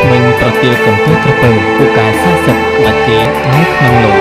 ថ្មីប្រទាលកន្ទុយក្រពើពូកែ40បាច់គេនៅក្នុងលោក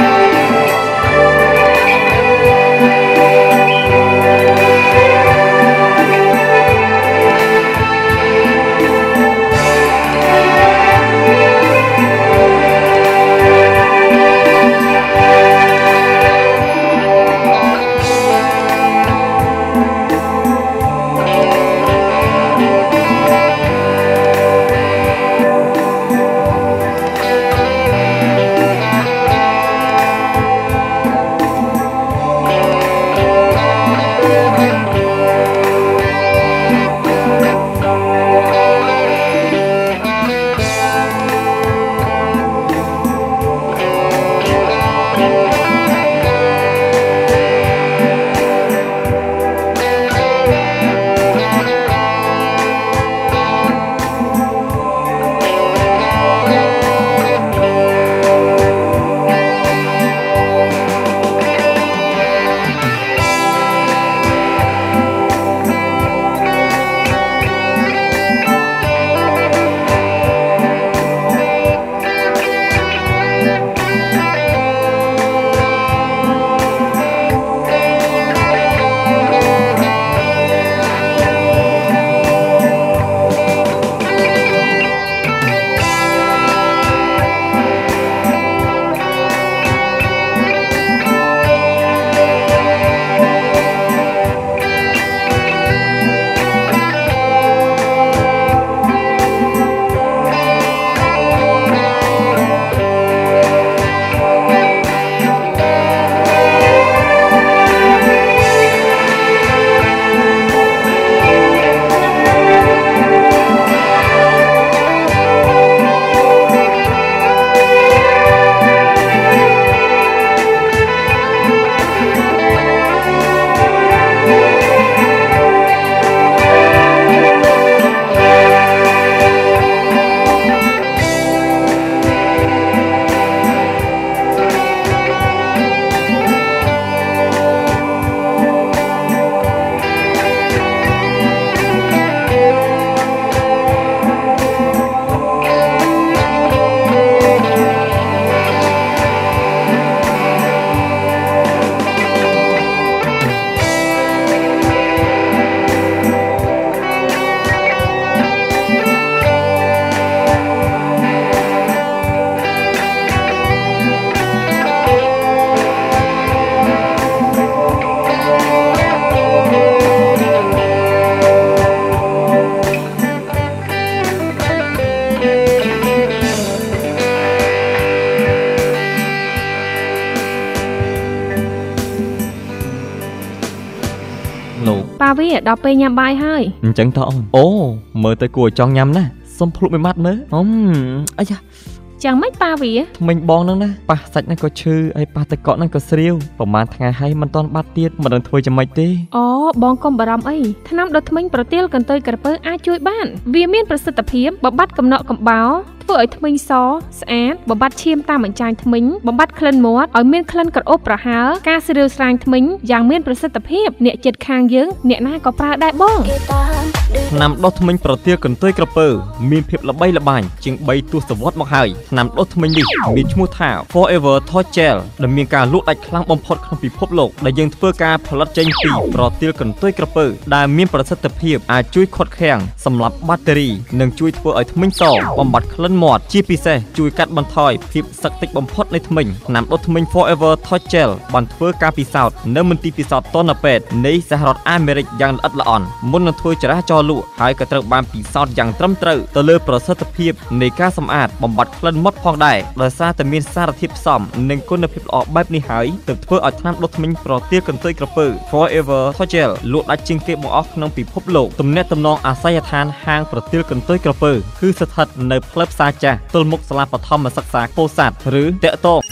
ប៉ាវាដល់ពេលញ៉ាំបាយហើយអញ្ចឹងតើអូមើលទៅគួរចង់ញ៉ាំណាសុំភ្លុកមួយម៉ាត់មើលអាយ៉ាចាំមិនប៉ាវាថ្មិញបងហ្នឹងណាប៉ះសាច់ហ្នឹងក៏ឈឺហើយប៉ះទឹកកកហ្នឹងក៏ស្រាវប្រហែលថ្ងៃហើយមិនទាន់បាត់ទៀតមិនដឹងធ្វើយ៉ាងម៉េចទេអូបងកុំបារម្ភអីថ្នាំដុតធ្មេញប្រទាលកន្ទុយក្រពើអាចជួយបានវាមានប្រសិទ្ធភាពបំបត្តិកំណកកំបោរធ្វើឲ្យធ្មេញសស្អាតបំបត្តិឈាមតាមអញ្ចាញធ្មេញបំបត្តិក្លិនមាត់ឲ្យមានក្លិនក្រអូបប្រហើរការស្រាវស្រាញធ្មេញយ៉ាងមានប្រសិទ្ធភាពអ្នកចិត្តខាងយើងអ្នកណាក៏ប្រើដែរបងថ្នាំដុសធ្មេញប្រទាលកន្ទុយក្រពើមានភាពល្បីល្បាញជាង3ទសវត្សរ៍មកហើយថ្នាំដុសធ្មេញនេះមានឈ្មោះថា Forever Touch Gel ដែលមានការលក់ដាច់ខ្លាំងបំផុតក្នុងពិភពលោកដែលយើងធ្វើការផលិតចេញពីប្រទាលកន្ទុយក្រពើដែលមានប្រសិទ្ធភាពអាចជួយខាត់ខាំងសម្លាប់បាក់តេរីនិងជួយធ្វើឲ្យធ្មេញសបំបត្តិក្លិនមាត់ជាពិសេសជួយកាត់បន្ថយភាពសឹកតិចបំផុតនៃធ្មេញថ្នាំដុសធ្មេញ Forever Touch Gel បានធ្វើការពិសោធន៍នៅមន្ទីរពិសោធន៍ទណ្ឌពេទ្យនៃសហរដ្ឋអាមេរិកយ៉ាងល្អិតល្អន់មុននឹងធ្វើចរាចរណ៍លក់ហើយក៏ត្រូវបានពិសោធន៍យ៉ាងត្រឹមត្រូវទៅលើប្រសិទ្ធភាពនៃការសម្អាតបំបត្តិក្លិនមាត់ផងដែរដោយសារតែមានសារធាតុផ្សំនិងគុណភាពល្អបែបនេះហើយទើបធ្វើឲ្យថ្នាំដុសធ្មេញប្រទាលកន្ទុយក្រពើ Forever Touch Gel លក់ដាច់ជាងគេបង្អស់ក្នុងពិភពលោកទំនាក់ទំនងអាសយដ្ឋានហាងប្រទាលកន្ទុយក្រពើគឺស្ថិតនៅផ្លូវផ្សារចាស់ទល់មុខសាលាបឋមសិក្សាពោធិ៍សាត់ឬតាក់ទង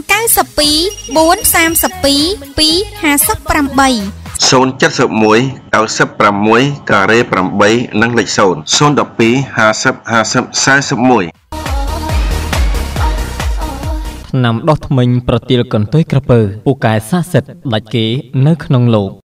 092 432 258 071 96 ការ៉េ8និងលេខ0 012 50 50 41 ថ្នាំដុសធ្មេញប្រទាលកន្ទុយក្រពើពូកែស័ក្តិសិទ្ធិដាច់គេនៅក្នុងលោក